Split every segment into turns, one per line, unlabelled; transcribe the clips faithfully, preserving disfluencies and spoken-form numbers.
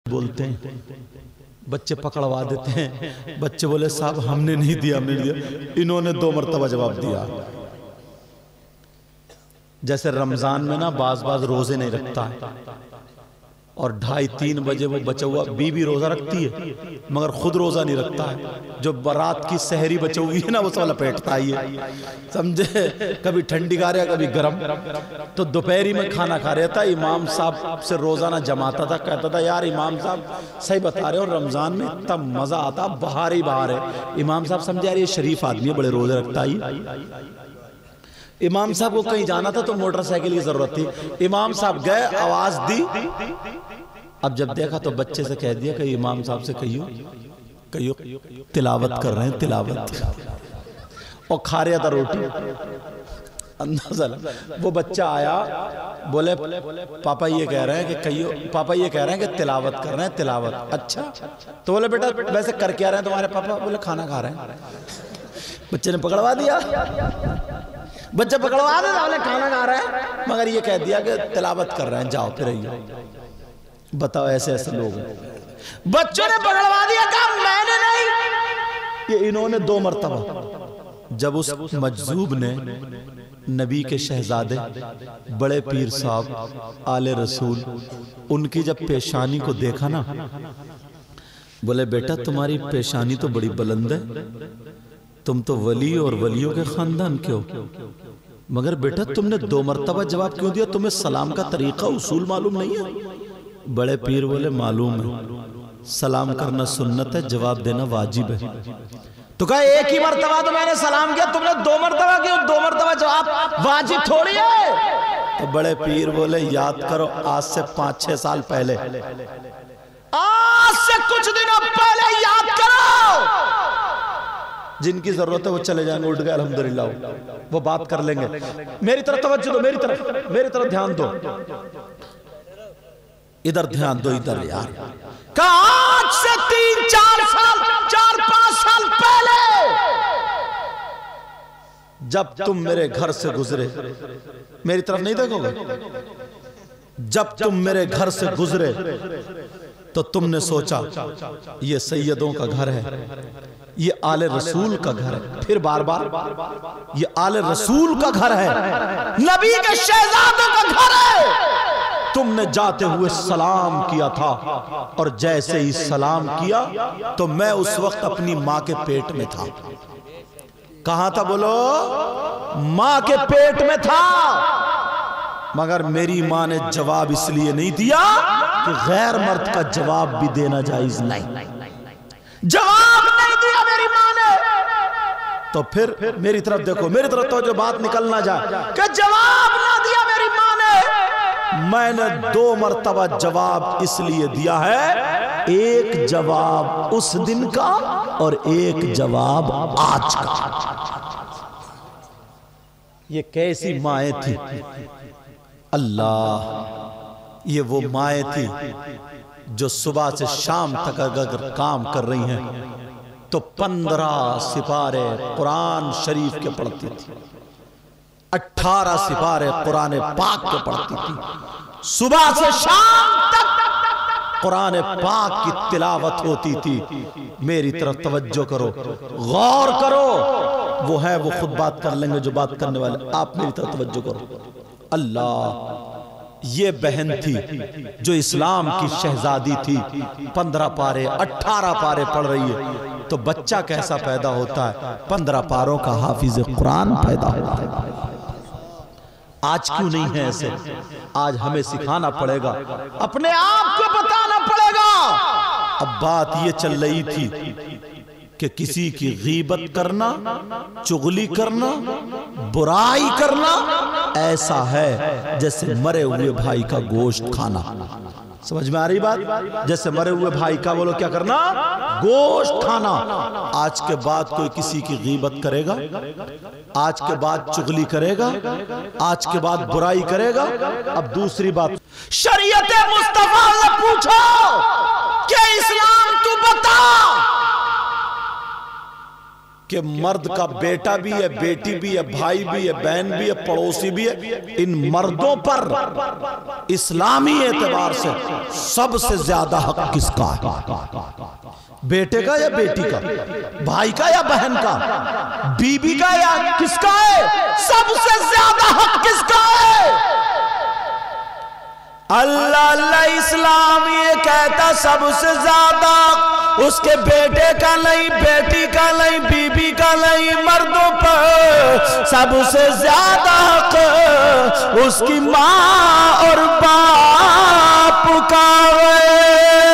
बोलते हैं, बच्चे पकड़वा देते हैं। बच्चे बोले साहब हमने नहीं दिया, हमने नहीं दिया। इन्होंने दो मरतबा जवाब दिया। जैसे रमजान में ना बाज बाज रोजे नहीं रखता है और ढाई तीन बजे वो बचा हुआ बीवी रोजा रखती है मगर खुद रोजा नहीं रखता है। जो बारात की सहरी बची हुई है ना वो सब लपेटता है, समझे। कभी ठंडी खा रहा कभी गर्म। तो दोपहरी में खाना खा रहा था, इमाम साहब से रोजाना जमाता था, कहता था यार इमाम साहब सही बता रहे हो, रमजान में इतना मजा आता, बाहर ही बाहर है। इमाम साहब समझे यार ये शरीफ आदमी है, बड़े रोजे रखता है। इमाम साहब को कहीं जाना था तो मोटरसाइकिल की जरूरत थी। इमाम साहब गए, आवाज दी। अब जब देखा तो बच्चे से कह दिया कि इमाम साहब से कहियो कहियो तिलावत कर रहे हैं, तिलावत। और खा रहा था रोटी। अंदाजा लगा। वो बच्चा आया, बोले पापा ये कह रहे हैं कि कहियो, पापा ये कह रहे हैं कि तिलावत कर रहे हैं, तिलावत। अच्छा तो बोले बेटा वैसे कर क्या रहे हैं तुम्हारे पापा? बोले खाना खा रहे हैं। बच्चे ने पकड़वा दिया, बच्चे पकड़वा दे, बोले खाना खा रहे हैं मगर ये कह दिया कि तिलावत कर रहे हैं, जाओ फिर आइए। बताओ ऐसे ऐसे लोग हैं। बच्चों ने पकड़वा दिया, कहा मैंने नहीं, ये इन्होंने दो मर्तबा। जब उस मजजूब ने नबी के शहजादे बड़े पीर साहब आले रसूल उनकी जब पेशानी को देखा ना, बोले बेटा तुम्हारी पेशानी तो बड़ी बुलंद है, तुम तो वली और वलियों के खानदान के हो, मगर बेटा तुमने दो मर्तबा जवाब क्यों दिया? तुम्हें सलाम का तरीका उसूल मालूम नहीं है? बड़े पीर बोले मालूम है, सलाम करना सुन्नत है, जवाब देना वाजिब है। तो कहा एक ही मर्तबा तो मैंने सलाम किया, तुमने दो मर्तबा क्यों? दो मर्तबा जवाब वाजिब थोड़ी है। तो बड़े पीर बोले याद करो आज से पांच छह साल पहले, आज से कुछ दिनों पहले याद करो। जिनकी जरूरत है वो चले जाएंगे, उठ गए अल्हम्दुलिल्लाह, वो बात कर लेंगे। मेरी तरफ तवज्जो दो, मेरी तरफ मेरी तरफ ध्यान दो, इधर ध्यान दो, इधर यार। कहा आज से तीन चार साल चार पांच साल पहले जब तुम मेरे घर से गुजरे, मेरी तरफ नहीं देखोगे, जब तुम मेरे घर से गुजरे तो तुमने सोचा ये सैयदों का घर है, ये आले रसूल का घर है। फिर बार बार ये आले रसूल का घर है, नबी के शहजादों का घर है। तुमने जाते हुए सलाम किया था और जैसे ही सलाम किया तो मैं उस वक्त अपनी मां के पेट में था। कहां था बोलो? मां के पेट में था। मगर मेरी मां ने जवाब इसलिए नहीं दिया कि गैर मर्द का जवाब भी देना जायज नहीं। जवाब नहीं दिया मेरी मां ने। तो फिर मेरी तरफ देखो, मेरी तरफ तो जो बात निकल ना जाए कि जवाब ना दिया मेरी मां ने। मैंने दो मर्तबा जवाब इसलिए दिया है, एक जवाब उस दिन का और एक जवाब आज का। ये कैसी माएँ थी अल्लाह, ये वो माएँ थी जो सुबह से शाम तक अगर काम कर रही हैं तो पंद्रह सिपारे कुरान शरीफ के पढ़ती थी, अठारह सिपारे कुरान पाक के पढ़ती थी। सुबह से शाम तक कुरान पाक की तिलावत होती थी। मेरी तरफ तवज्जो करो, गौर करो, वो है वो खुद बात कर लेंगे जो बात करने वाले, आप मेरी तरफ तवज्जो करो। अल्लाह, ये बहन थी जो इस्लाम की शहजादी थी, पंद्रह पारे अठारह पारे पढ़ रही है, तो बच्चा कैसा पैदा होता है? पंद्रह पारों का हाफिज कुरान पैदा होता है। आज क्यों नहीं है ऐसे? आज हमें सिखाना पड़ेगा, अपने आप को बताना पड़ेगा। अब बात ये चल रही थी कि किसी की गीबत करना, चुगली करना, बुराई करना ऐसा है जैसे मरे हुए भाई का गोश्त खाना। समझ में आ रही बात? जैसे मरे हुए भाई का बोलो क्या करना? गोश्त खाना। आज के बाद कोई किसी की गीबत करेगा, आज के बाद चुगली करेगा, आज के बाद बुराई करेगा। अब दूसरी बात, शरीयत मुस्तफा से पूछो कि इस्लाम तू बता, कि मर्द का बेटा भी है, बेटी भी है, भाई भी है, बहन भी है, पड़ोसी भी है, इन मर्दों पर इस्लामी एतबार से सबसे ज्यादा हक किसका है? बेटे का या बेटी का, भाई का या बहन का, बीबी का या किसका है? सबसे ज्यादा हक किसका है? अल्लाह अल्लाह इस्लाम ये कहता सबसे ज्यादा उसके बेटे का नहीं, बेटी का नहीं, बीबी का नहीं, मर्दों पर सबसे ज्यादा हक उसकी माँ और बाप का है।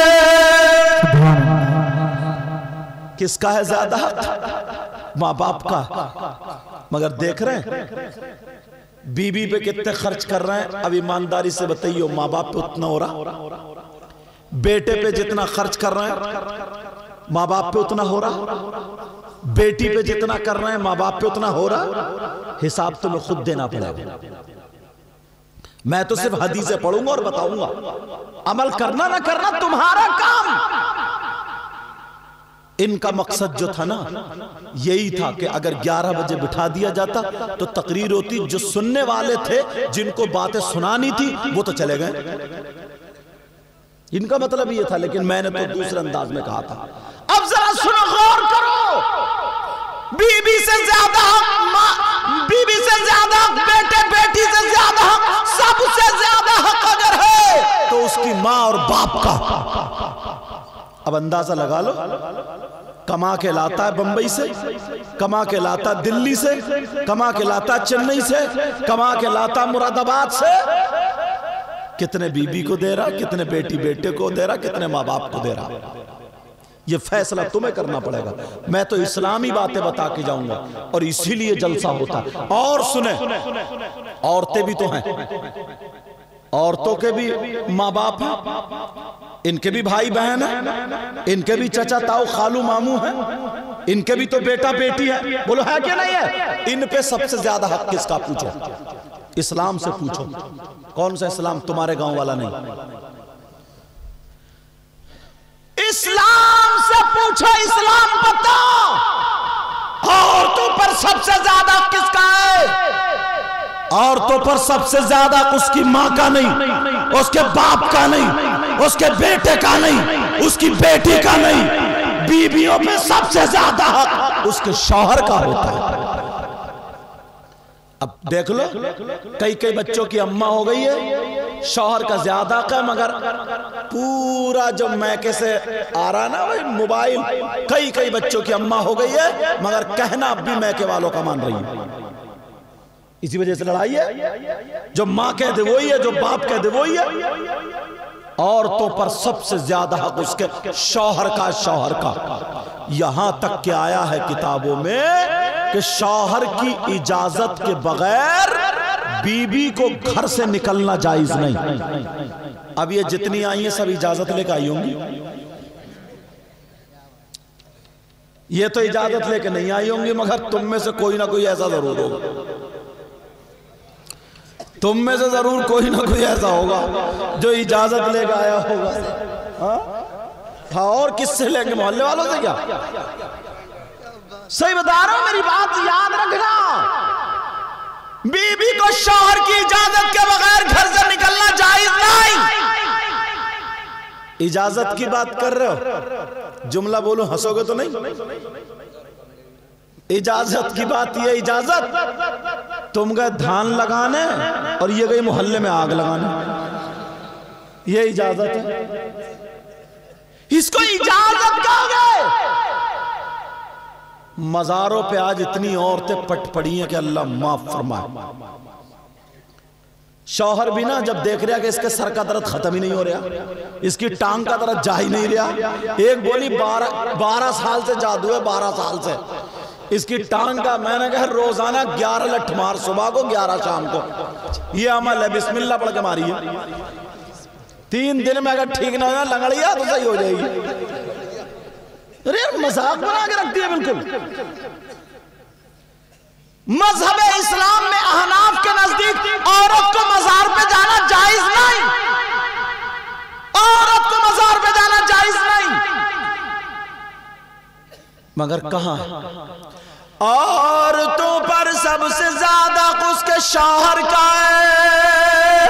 किसका है ज्यादा हक? माँ बाप का। मगर देख रहे हैं बीबी पे कितने खर्च कर रहे हैं? अब ईमानदारी से बताइए, माँ बाप पे उतना हो रहा? बेटे पे जितना खर्च कर रहे हैं माँ बाप पे उतना हो रहा? बेटी पे जितना कर रहे हैं माँ बाप पे उतना हो रहा? हिसाब तुम्हें खुद देना पड़ेगा। मैं तो सिर्फ हदीसें पढ़ूंगा और बताऊंगा, अमल करना ना करना तुम्हारा काम। इनका मकसद जो था ना यही था कि अगर ग्यारह बजे बिठा दिया जाता तो तकरीर होती, जो सुनने वाले थे जिनको बातें सुनानी थी वो तो चले गए। इनका मतलब ये था, लेकिन मैंने तो दूसरे अंदाज में कहा था। अब जरा सुनो, गौर करो, बीबी से ज्यादा हक माँ, बीबी से ज्यादा हक बेटे, बेटी से ज्यादा हक, सबसे ज्यादा हक अगर है तो उसकी माँ और बाप का। अब अंदाजा लगा लो, कमा के लाता है बंबई से, कमा के लाता दिल्ली से, कमा के लाता चेन्नई से, कमा के लाता मुरादाबाद से, कितने बीबी को दे रहा, कितने बेटी बेटे को दे रहा, कितने माँ बाप को दे रहा। ये फैसला तुम्हें करना पड़ेगा। मैं तो इस्लामी बातें बता के जाऊंगा और इसीलिए जलसा होता है। और सुने, औरतें भी तो हैं, औरतों के भी माँ बाप हैं, इनके भी भाई बहन हैं, इनके भी चचा ताऊ खालू मामू हैं, इनके भी तो बेटा बेटी है। बोलो है क्या नहीं है? इन पे सबसे ज्यादा हक किसका? पूछो, इस्लाम से पूछो। कौन सा इस्लाम? तुम्हारे गांव वाला नहीं, इस्लाम से पूछो। इस्लाम बताओ औरतों पर सबसे ज्यादा किसका है? औरतों पर सबसे ज्यादा उसकी माँ का नहीं, उसके बाप का नहीं, उसके बेटे का नहीं, उसकी बेटी का नहीं। बीवियों पे सबसे ज्यादा हक उसके शौहर का होता है। अब देख लो, कई कई बच्चों की अम्मा हो गई है, शौहर का ज्यादा का, मगर पूरा जो मैके से आ रहा ना भाई मोबाइल, कई कई बच्चों की अम्मा हो गई है, मगर कहना अब भी मैके वालों का मान रही है। इसी वजह से लड़ाई है। जो माँ कह दे वही है, जो बाप कह दे वही है। औरतों पर सबसे ज्यादा हक उसके शौहर का, शौहर का। यहां तक के आया है किताबों में कि शौहर की इजाजत के बगैर बीबी को घर से निकलना जायज नहीं। अब ये जितनी आई हैं सब इजाजत लेकर आई होंगी, ये तो इजाजत लेके नहीं आई होंगी, मगर तुम में से कोई ना कोई ऐसा जरूर होगा, तुम में से जरूर कोई ना कोई ऐसा होगा जो इजाजत लेकर आया होगा। हाँ, और किससे लेंगे? मोहल्ले वालों से क्या? सही बता रहा हूं, मेरी बात याद रखना। बीबी को शौहर की इजाजत के बगैर घर से निकलना जायज नहीं। इजाजत की बात कर रहे हो, जुमला बोलो, हंसोगे तो नहीं। इजाजत की बात, ये इजाजत तुम गए धान लगाने और ये गई मोहल्ले में आग लगाने, ये इजाजत है। इसको इजाजत कहोगे? मजारों पे आज इतनी औरतें पट पड़ी हैं कि अल्लाह माफ फरमाए। शौहर भी ना जब देख रहा कि इसके सर का दर्द खत्म ही नहीं हो रहा, इसकी टांग का दर्द जा ही नहीं रहा। एक बोली बारह बारह साल से जादू है, बारह साल से इसकी टांग का। मैंने कहा रोजाना ग्यारह लठ मार, सुबह को ग्यारह शाम को, ये अमल है। बिस्मिल्लाह पढ़ के मारिए, तीन दिन में अगर ठीक ना हो लंगड़िया तो सही हो जाएगी। अरे मजाक बना के रख दिया बिल्कुल। मजहब इस्लाम में अहनाफ के नजदीक औरत को मजार पे जाना जायज नहीं, औरत को मजार पे जाना जायज नहीं। मगर कहां औरतों पर सबसे ज्यादा उसके शौहर का है।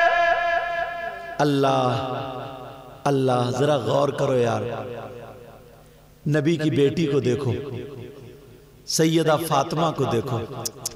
अल्लाह अल्लाह, जरा गौर करो यार, नबी की बेटी को देखो, सैयदा फातिमा को देखो,